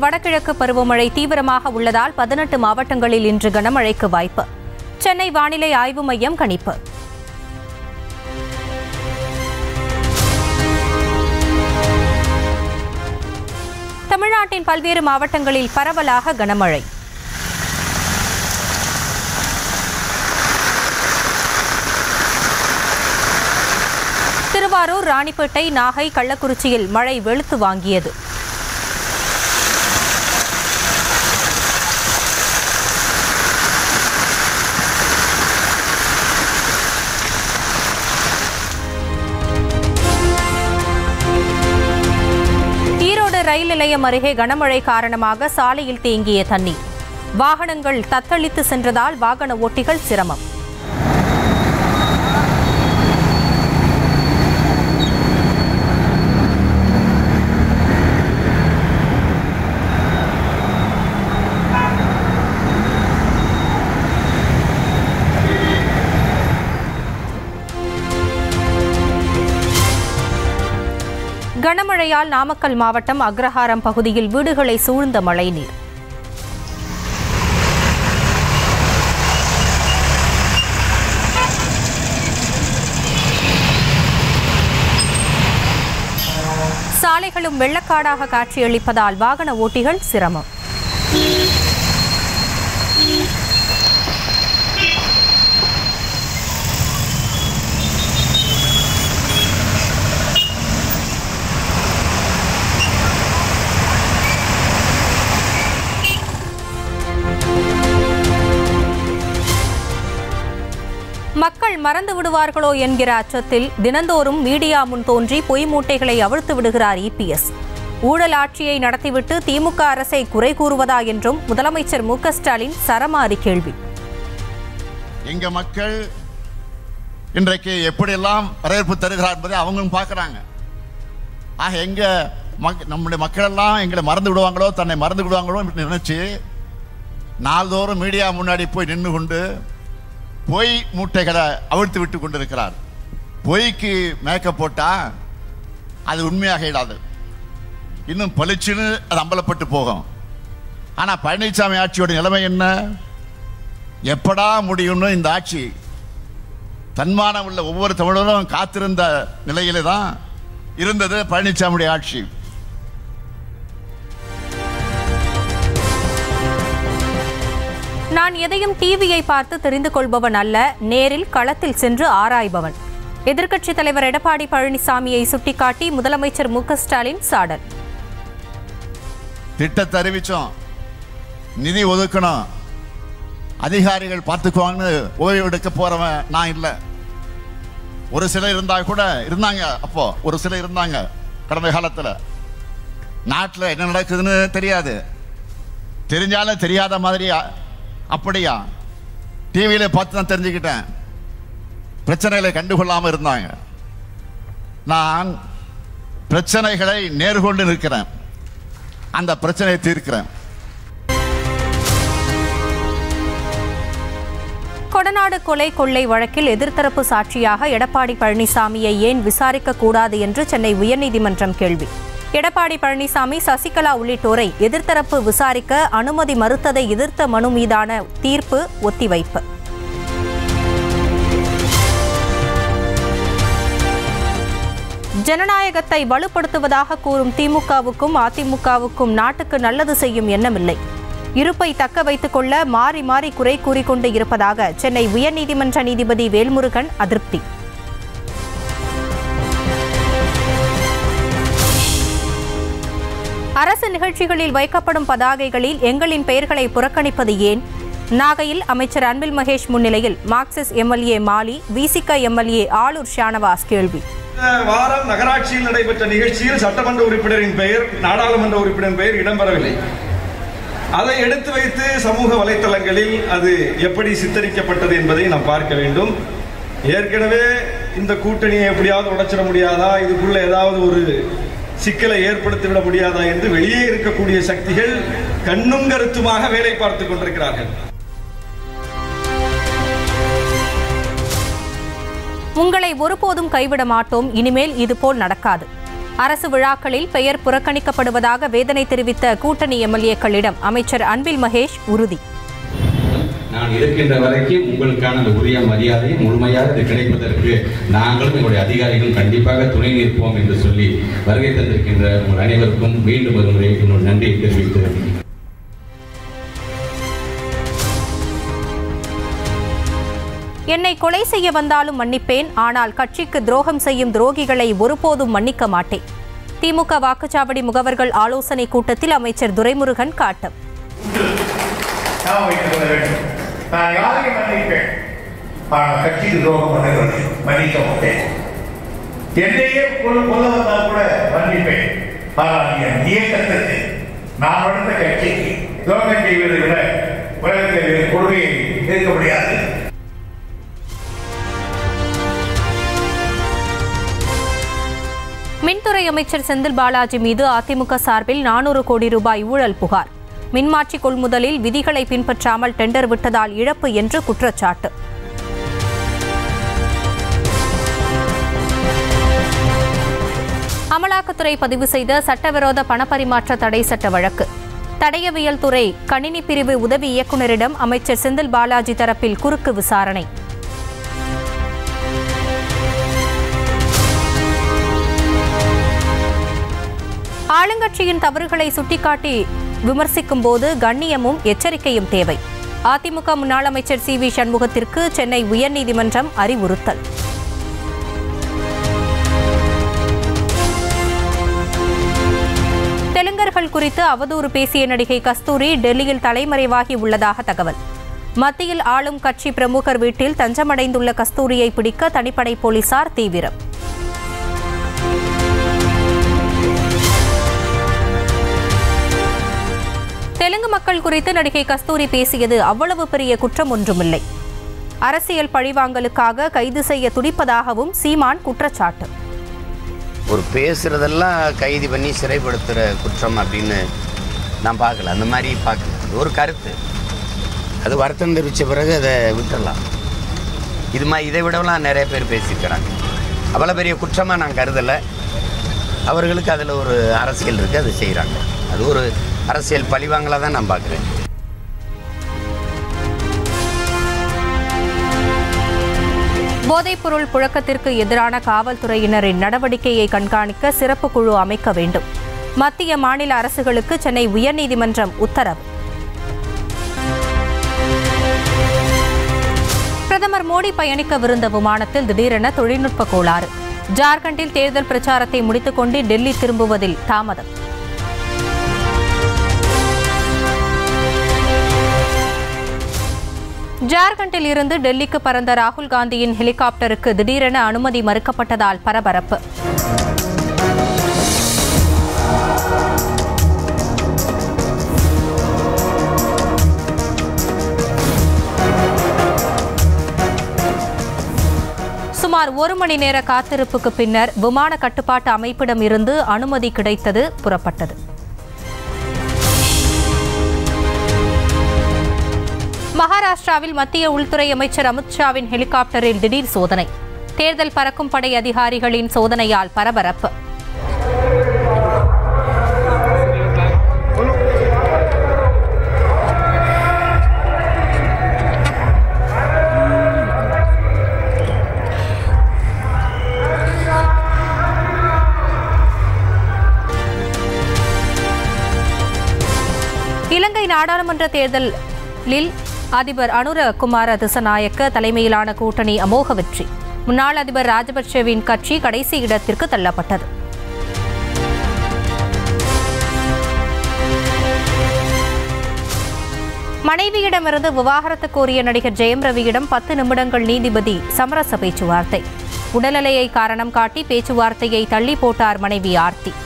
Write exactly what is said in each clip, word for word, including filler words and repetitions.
வடகிழக்கு பருவமழை தீவிரமாக உள்ளதால் பதினெட்டு மாவட்டங்களில் இன்று கனமழைக்கு வாய்ப்பு. சென்னை வானிலை ஆய்வு மையம் கணிப்பு. தமிழ்நாட்டின் பல்வேறு மாவட்டங்களில் பரவலாக கனமழை. திருவாரூர், ராணிப்பேட்டை, நாகை, கள்ளக்குறிச்சியில் மழை வெளுத்து வாங்கியது. ஈரோடு ரயில் நிலையம் அருகே கனமழை காரணமாக சாலையில் தேங்கிய தண்ணீர். வாகனங்கள் தத்தளித்து சென்றதால் வாகன ஓட்டிகள் சிரமம். கனமழையால் நாமக்கல் மாவட்டம் அக்ரஹாரம் பகுதியில் வீடுகளை சூழ்ந்த மழைநீர். சாலைகளும் வெள்ளக்காடாக காட்சியளிப்பதால் வாகன ஓட்டிகள் சிரமம். மக்கள் மறந்து விடுவார்களோ என்கிற அச்சத்தில் தினந்தோறும் மீடியா முன் தோன்றி பொய் மூட்டைகளை அவிழ்த்து விடுகிறார் இபிஎஸ். ஊழல் ஆட்சியை நடத்திவிட்டு திமுக அரசை குறை கூறுவதா என்றும் முதலமைச்சர் மு க ஸ்டாலின் சரமாரி கேள்வி. எங்க மக்கள் இன்றைக்கு எப்படியெல்லாம் வரவேற்பு தருகிறார் என்பதை அவங்களும் பார்க்குறாங்க. ஆக எங்க நம்முடைய மக்கள் எல்லாம் எங்களை மறந்து விடுவாங்களோ, தன்னை மறந்து விடுவாங்களோ நினைச்சு நாள்தோறும் மீடியா முன்னாடி போய் நின்று கொண்டு பொய் மூட்டைகளை அவிழ்த்து விட்டு கொண்டிருக்கிறார். பொய்க்கு மேக்கப் போட்டா அது உண்மையாக இடாது, இன்னும் பளிச்சுன்னு அது அம்பலப்பட்டு போகும். ஆனால் பழனிசாமி ஆட்சியோட நிலைமை என்ன? எப்படா முடியும்னு இந்த ஆட்சி தன்மானம் உள்ள ஒவ்வொரு தமிழரும் காத்திருந்த நிலையில தான் இருந்தது பழனிசாமியுடைய ஆட்சி. நான் எதையும் டிவியை பார்த்து தெரிந்து கொள்பவன் அல்ல, நேரில் களத்தில் சென்று ஆராய்பவன். எதிர்க்கட்சித் தலைவர் எடப்பாடி பழனிசாமியை சுட்டிக்காட்டி முதலமைச்சர் மு க ஸ்டாலின் சாடல். திட்டத்தை அறிவிச்சோம், நிதி ஒதுக்கணும், அதிகாரிகள் பார்த்துக்குவாங்கன்னு ஓய்வு எடுக்க போறவன் நான் இல்லை. ஒரு சிலர் இருந்தா கூட இருந்தாங்க, அப்போ ஒரு சிலர் இருந்தாங்க. கடந்த காலத்தில் நாட்டில் என்ன நடக்குதுன்னு தெரியாது, தெரிஞ்சாலும் தெரியாத மாதிரி அப்படியா டிவியில பார்த்து தான் தெரிஞ்சுக்கிட்டேன். பிரச்சனைகளை கண்டுகொள்ளாமல் இருந்தாங்க. நான் பிரச்சனைகளை நேர்கொண்டு நிற்கிறேன், அந்த பிரச்சனையை தீர்க்கிறேன். கொடநாடு கொலை கொள்ளை வழக்கில் எதிர்த்தரப்பு சாட்சியாக எடப்பாடி பழனிசாமியை ஏன் விசாரிக்க கூடாது என்று சென்னை உயர்நீதிமன்றம் கேள்வி. எடப்பாடி பழனிசாமி, சசிகலா உள்ளிட்டோரை எதிர்த்தரப்பு விசாரிக்க அனுமதி மறுத்ததை எதிர்த்த மனு மீதான தீர்ப்பு ஒத்திவைப்பு. ஜனநாயகத்தை வலுப்படுத்துவதாக கூறும் திமுகவுக்கும் அதிமுகவுக்கும் நாட்டுக்கு நல்லது செய்யும் எண்ணமில்லை. இருப்பை தக்க வைத்துக் கொள்ள மாறி மாறி குறை கூறிக்கொண்டு இருப்பதாக சென்னை உயர்நீதிமன்ற நீதிபதி வேல்முருகன் அதிருப்தி. அரசு நிகழ்ச்சிகளில் வைக்கப்படும் பதாகைகளில் எங்களின் பெயர்களை புறக்கணிப்பது ஏன்? நாகையில் அமைச்சர் அன்பில் மகேஷ் முன்னிலையில் மார்க்சிஸ்ட் எம்எல்ஏ மாலி, விசிக எம்எல்ஏ ஆளூர் ஷானவாஸ் கேள்வி. வாரம் நகராட்சியில் நடைபெற்ற நிகழ்ச்சியில் சட்டமன்ற உறுப்பினரின் பெயர், நாடாளுமன்ற உறுப்பினரின் பெயர் இடம்பெறவில்லை. அதை எடுத்து வைத்து சமூக வலைத்தளங்களில் அது எப்படி சித்தரிக்கப்பட்டது என்பதை நாம் பார்க்க வேண்டும். ஏற்கனவே இந்த கூட்டணியை எப்படியாவது உடைச்சிட முடியாதா, இதுக்குள்ள ஏதாவது ஒரு சிக்கலை ஏற்படுத்திவிட முடியாதா என்று வெளியே இருக்கக்கூடிய சக்திகள் கண்ணும் கருத்துமாக வேலை பார்த்துக் கொண்டிருக்கிறார்கள். உங்களை ஒருபோதும் கைவிட மாட்டோம், இனிமேல் இதுபோல் நடக்காது. அரசு விழாக்களில் பெயர் புறக்கணிக்கப்படுவதாக வேதனை தெரிவித்த கூட்டணி எம்எல்ஏக்களிடம் அமைச்சர் அன்பில் மகேஷ் உறுதி. நான் இருக்கின்ற வரைக்கும் உங்களுக்கான அந்த உரிய மரியாதை முழுமையாக இது கிடைப்பதற்கு நாங்களும் எங்களுடைய அதிகாரிகளும் கண்டிப்பாக துணை நிற்போம் என்று சொல்லி வருகை தந்திருக்கின்ற உங்கள் அனைவருக்கும் மீண்டும் ஒரு முறை என்னோட நன்றியை தெரிவிக்கிறேன். என்னை கொலை செய்ய வந்தாலும் மன்னிப்பேன், ஆனால் கட்சிக்கு துரோகம் செய்யும் துரோகிகளை ஒருபோதும் மன்னிக்க மாட்டேன். திமுக வாக்குச்சாவடி முகவர்கள் ஆலோசனை கூட்டத்தில் அமைச்சர் துரைமுருகன் காட்டம். நான் யாரையும் மன்னிப்பேன், ஆனால் கட்சிக்கு துரோகம் பண்ணவர்களை மன்னிக்க மாட்டேன். என்னையே கொள்ள கொள்ள வந்தால் கூட மன்னிப்பேன், ஆனால் என் இயக்கத்திற்கு நான் வளர்ந்த கட்சிக்கு துரோகம் செய்வதை விட உலகத்தில் கொள்கையை இருக்க முடியாது. மின்துறை அமைச்சர் செந்தில் பாலாஜி மீது அதிமுக சார்பில் நானூறு கோடி ரூபாய் ஊழல் புகார். மின்மாற்றி கொள்முதலில் விதிகளை பின்பற்றாமல் டெண்டர் விட்டதால் இழப்பு என்று குற்றச்சாட்டு. அமலாக்கத்துறை பதிவு செய்த சட்டவிரோத பணப்பரிமாற்ற தடை சட்ட வழக்கு. தடயவியல் துறை கணினி பிரிவு உதவி இயக்குநரிடம் அமைச்சர் செந்தில் பாலாஜி தரப்பில் குறுக்கு விசாரணை. ஆளுங்கட்சியின் தவறுகளை சுட்டிக்காட்டி விமர்சிக்கும் போது கண்ணியமும் எச்சரிக்கையும் தேவை. அதிமுக முன்னாள் அமைச்சர் சி வி சண்முகத்திற்கு சென்னை உயர்நீதிமன்றம் அறிவுறுத்தல். தெலுங்கர்கள் குறித்து அவதூறு பேசிய நடிகை கஸ்தூரி டெல்லியில் தலைமறைவாகி உள்ளதாக தகவல். மத்தியில் ஆளும் கட்சி பிரமுகர் வீட்டில் தஞ்சமடைந்துள்ள கஸ்தூரியை பிடிக்க தனிப்படை போலீசார் தீவிரம். தெலுங்கு மக்கள் குறித்து நடிகை கஸ்தூரி பேசியது அவ்வளவு பெரிய குற்றம் ஒன்றுமில்லை. அரசியல் பழிவாங்கலுக்காக கைது செய்ய துடிப்பதாகவும் சீமான் குற்றச்சாட்டு. ஒரு பேசுறதெல்லாம் கைது பண்ணி சிறைப்படுத்துகிற குற்றம் அப்படின்னு நான் பார்க்கல. அந்த மாதிரி பார்க்கல. அது ஒரு கருத்து. அது வருத்தம் தெரிவித்த பிறகு அதை விட்டுடலாம். இது மாதிரி இதை விடலாம் நிறைய பேர் பேசியிருக்கிறாங்க. அவ்வளோ பெரிய குற்றமாக நான் கருதலை. அவர்களுக்கு அதில் ஒரு அரசியல் இருக்குது, அதை செய்கிறாங்க. அது ஒரு அரசியல் பழிவாங்கலாக தான் நான் பார்க்குறேன். போதைப்பொருள் புழக்கத்திற்கு எதிரான காவல்துறையினரின் நடவடிக்கையை கண்காணிக்க சிறப்பு குழு அமைக்க வேண்டும். மத்திய மாநில அரசுகளுக்கு சென்னை உயர்நீதிமன்றம் உத்தரவு. பிரதமர் மோடி பயணிக்கவிருந்த விமானத்தில் திடீரென தொழில்நுட்ப கோளாறு. ஜார்க்கண்டில் தேர்தல் பிரச்சாரத்தை முடித்துக் கொண்டு டெல்லி திரும்புவதில் தாமதம். ஜார்க்கண்டில் இருந்து டெல்லிக்கு பறந்த ராகுல் காந்தியின் ஹெலிகாப்டருக்கு திடீரென அனுமதி மறுக்கப்பட்டதால் பரபரப்பு. சுமார் ஒரு மணி நேர காத்திருப்புக்கு பின்னர் விமான கட்டுப்பாட்டு அமைப்பிடம் இருந்து அனுமதி கிடைத்தது, புறப்பட்டது. மகாராஷ்டிராவில் மத்திய உள்துறை அமைச்சர் அமித்ஷாவின் ஹெலிகாப்டரில் திடீர் சோதனை. தேர்தல் பறக்கும் படை அதிகாரிகளின் சோதனையால் பரபரப்பு. இலங்கை நாடாளுமன்ற தேர்தலில் அதிபர் அனுர குமார திசநாயக்க தலைமையிலான கூட்டணி அமோக வெற்றி. முன்னாள் அதிபர் ராஜபக்சேவின் கட்சி கடைசி இடத்திற்கு தள்ளப்பட்டது. மனைவியிடமிருந்து விவாகரத்து கோரிய நடிகர் ஜெயம் ரவியிடம் பத்து நிமிடங்கள் நீதிபதி சமரச பேச்சுவார்த்தை. உடல்நிலையை காரணம் காட்டி பேச்சுவார்த்தையை தள்ளி போட்டார் மனைவி ஆர்த்தி.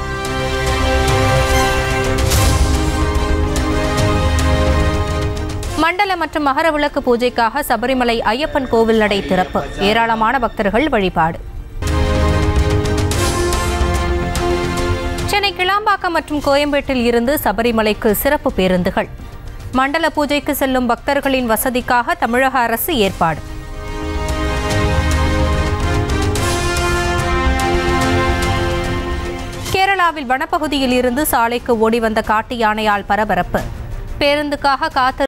மண்டல மற்றும் மகர விளக்கு பூஜைக்காக சபரிமலை ஐயப்பன் கோவில் நடை திறப்பு. ஏராளமான பக்தர்கள் வழிபாடு. சென்னை கிளாம்பாக்கம் மற்றும் கோயம்பேட்டில் இருந்து சபரிமலைக்கு சிறப்பு பேருந்துகள். மண்டல பூஜைக்கு செல்லும் பக்தர்களின் வசதிக்காக தமிழக அரசு ஏற்பாடு. கேரளாவில் வனப்பகுதியில் இருந்து சாலைக்கு ஓடி வந்த காட்டு யானையால் பரபரப்பு. பேருந்துக்காக காத்து